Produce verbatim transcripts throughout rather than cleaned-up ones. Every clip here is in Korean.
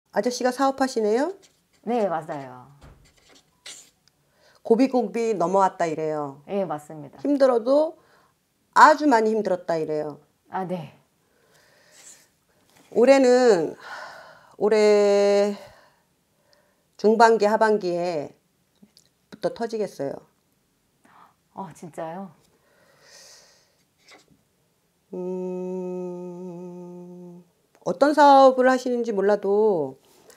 아저씨가 사업하시네요? 네, 맞아요. 고비고비 넘어왔다 이래요. 네, 맞습니다. 힘들어도 아주 많이 힘들었다 이래요. 아, 네. 올해는 올해 중반기 하반기에 부터 터지겠어요. 어, 진짜요? 음, 어떤 사업을 하시는지 몰라도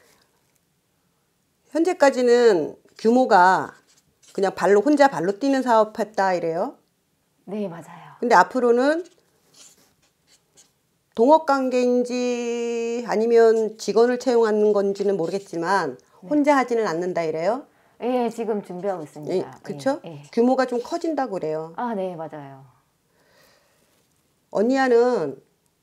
현재까지는 규모가 그냥 발로 혼자 발로 뛰는 사업했다 이래요. 네, 맞아요. 근데 앞으로는 동업 관계인지 아니면 직원을 채용하는 건지는 모르겠지만 혼자 하지는 않는다 이래요. 예, 지금 준비하고 있습니다. 예, 그쵸? 예, 예. 규모가 좀 커진다고 그래요. 아, 네, 맞아요. 언니야는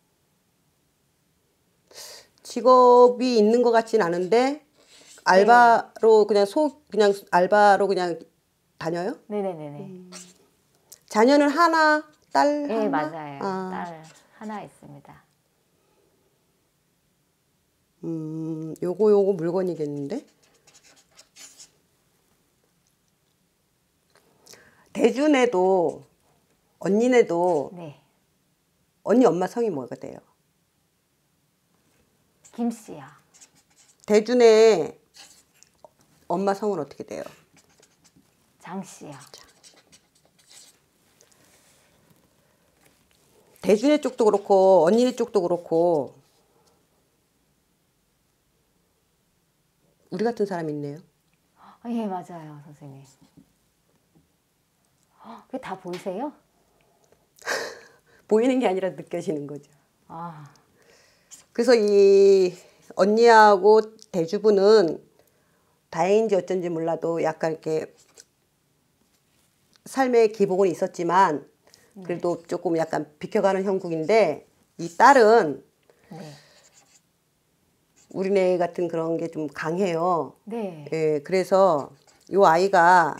직업이 있는 것 같진 않은데 알바로 그냥 소 그냥 알바로 그냥 다녀요? 네네네네. 자녀는 하나, 딸 예, 하나? 맞아요. 아, 딸 하나 있습니다. 음, 요거 요거 물건이겠는데? 대준에도 언니네도 네. 언니 엄마 성이 뭐가 돼요? 김씨요. 대준의 엄마 성은 어떻게 돼요? 장씨요. 대준의 쪽도 그렇고 언니네 쪽도 그렇고 우리 같은 사람 있네요. 아, 예, 맞아요, 선생님. 헉, 그게 다 보이세요? 보이는 게 아니라 느껴지는 거죠. 아, 그래서 이 언니하고 대주부는 다행인지 어쩐지 몰라도 약간 이렇게 삶의 기복은 있었지만 그래도 조금 약간 비켜가는 형국인데 이 딸은 네. 우리네 같은 그런 게 좀 강해요. 네. 예, 그래서 이 아이가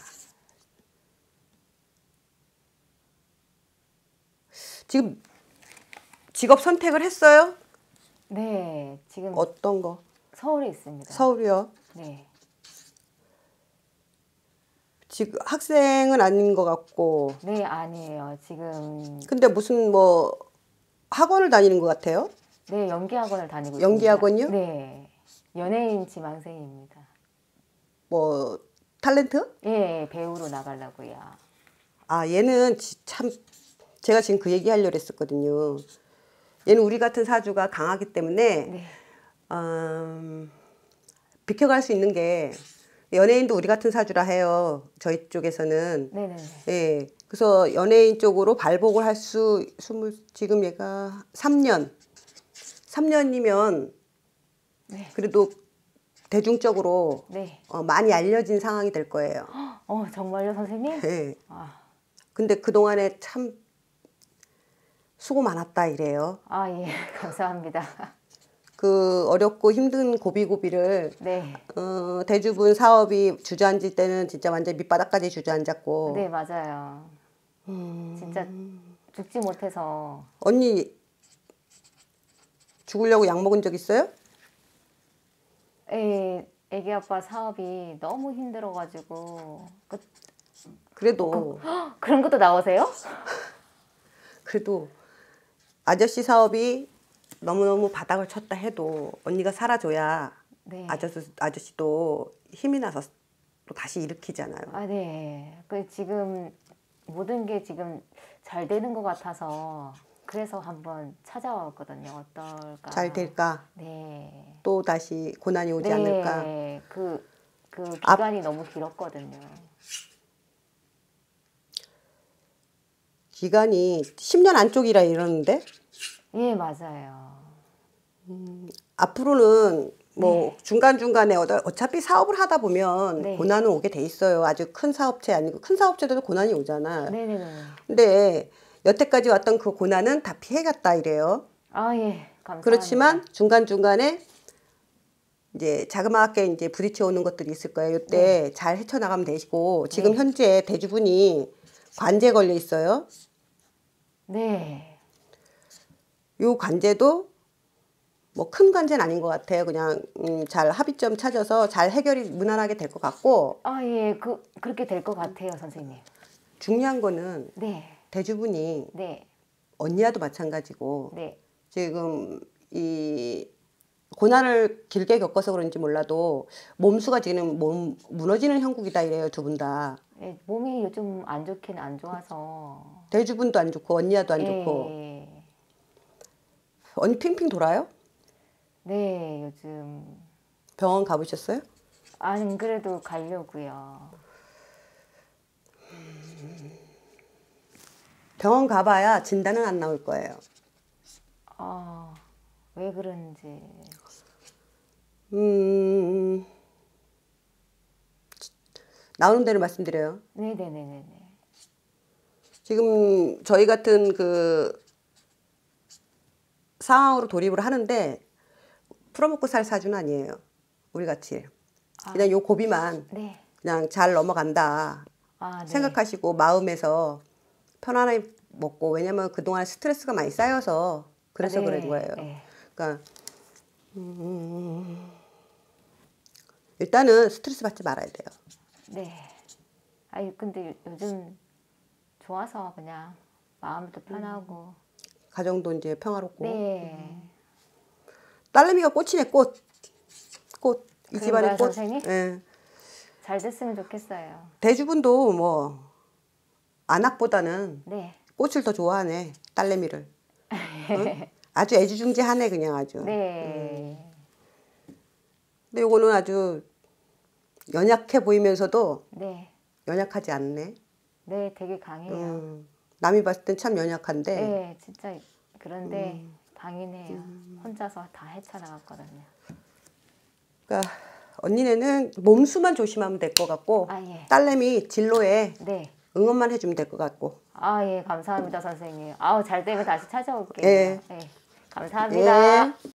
지금 직업 선택을 했어요? 네. 지금 어떤 거? 서울에 있습니다. 서울이요. 네. 지금 학생은 아닌 것 같고. 네, 아니에요. 지금 근데 무슨 뭐 학원을 다니는 것 같아요? 네, 연기학원을 다니고 연기 있습니다. 학원이요? 네. 연예인 지망생입니다. 뭐 탤런트? 예, 배우로 나가려고요. 아, 얘는 지- 참 제가 지금 그 얘기 하려고 했었거든요. 얘는 우리 같은 사주가 강하기 때문에 네. 음, 비켜갈 수 있는 게 연예인도 우리 같은 사주라 해요. 저희 쪽에서는. 네네네. 예. 그래서 연예인 쪽으로 발복을 할 수, 스물, 지금 얘가 삼 년. 삼 년이면 네. 그래도 대중적으로 네. 어, 많이 알려진 상황이 될 거예요. 어, 정말요, 선생님? 예. 아, 근데 그동안에 참 수고 많았다 이래요. 아, 예. 감사합니다. 그 어렵고 힘든 고비고비를 네. 어, 대주분 사업이 주저앉을 때는 진짜 완전 밑바닥까지 주저앉았고. 네, 맞아요. 진짜 죽지 못해서 언니 죽으려고 약 먹은 적 있어요? 애, 애기 아빠 사업이 너무 힘들어가지고 그, 그래도 그런 것도 나오세요? 그래도 아저씨 사업이 너무너무 바닥을 쳤다 해도 언니가 살아줘야 네. 아저씨, 아저씨도 힘이 나서 또 다시 일으키잖아요. 아, 네. 그 지금 모든 게 지금 잘 되는 것 같아서 그래서 한번 찾아왔거든요. 어떨까? 잘 될까? 네. 또 다시 고난이 오지 네. 않을까? 그, 그 앞- 기간이 너무 길었거든요. 기간이 십 년 안쪽이라 이러는데 예, 맞아요. 앞으로는 뭐 네. 중간중간에 어차- 어차피 사업을 하다 보면 네. 고난은 오게 돼 있어요. 아주 큰 사업체 아니고 큰 사업체들도 고난이 오잖아요. 네네네. 근데 여태까지 왔던 그 고난은 다 피해갔다 이래요. 아, 예. 감사합니다. 그렇지만 중간중간에 이제 자그마하게 이제 부딪혀 오는 것들이 있을 거예요. 이때 잘 헤쳐나가면 되시고 지금 네. 현재 대주분이 관제 걸려 있어요. 네. 요 관제도 뭐 큰 관제는 아닌 것 같아요. 그냥 음, 잘 합의점 찾아서 잘 해결이 무난하게 될 것 같고 아, 예, 그 그렇게 될 것 같아요, 선생님. 중요한 거는 네, 대주분이 네, 언니와도 마찬가지고 네, 지금 이 고난을 길게 겪어서 그런지 몰라도 몸수가 지금 몸 무너지는 형국이다 이래요. 두 분 다. 예, 몸이 요즘 안 좋긴 안 좋아서. 대주분도 안 좋고 언니와도 안 좋고 예, 언니 핑핑 돌아요? 네, 요즘 병원 가보셨어요? 안 그래도 가려고요. 병원 가봐야 진단은 안 나올 거예요. 아, 왜 그런지. 음, 나오는 대로 말씀드려요. 네, 네, 네, 네, 네. 지금 저희 같은 그 상황으로 돌입을 하는데 풀어먹고 살 사주는 아니에요. 우리 같이. 그냥 요 고비만 네, 그냥 잘 넘어간다 아, 네, 생각하시고 마음에서 편안하게 먹고 왜냐면 그동안 스트레스가 많이 쌓여서 그래서 네, 그런 거예요. 네, 그러니까 음, 일단은 스트레스 받지 말아야 돼요. 네. 아니 근데 요- 요즘 좋아서 그냥 마음도 편하고. 가정도 이제 평화롭고 네. 딸내미가 꽃이네 꽃. 꽃. 이 집안의 그런가요, 꽃. 선생님? 예. 잘 됐으면 좋겠어요. 대주분도 뭐 안악보다는 네. 꽃을 더 좋아하네. 딸내미를. 응? 아주 애지중지하네 그냥 아주. 네. 근데 요거는 아주 연약해 보이면서도 네. 연약하지 않네. 네, 되게 강해요. 음, 남이 봤을 땐 참 연약한데 네, 진짜 그런데 강인해요. 혼자서 다 헤쳐나갔거든요. 그러니까 언니네는 몸수만 조심하면 될 것 같고 아, 예. 딸내미 진로에 네. 응원만 해주면 될 것 같고. 아, 예, 감사합니다, 선생님. 아우, 잘 되면 다시 찾아올게요. 예. 예. 감사합니다. 예.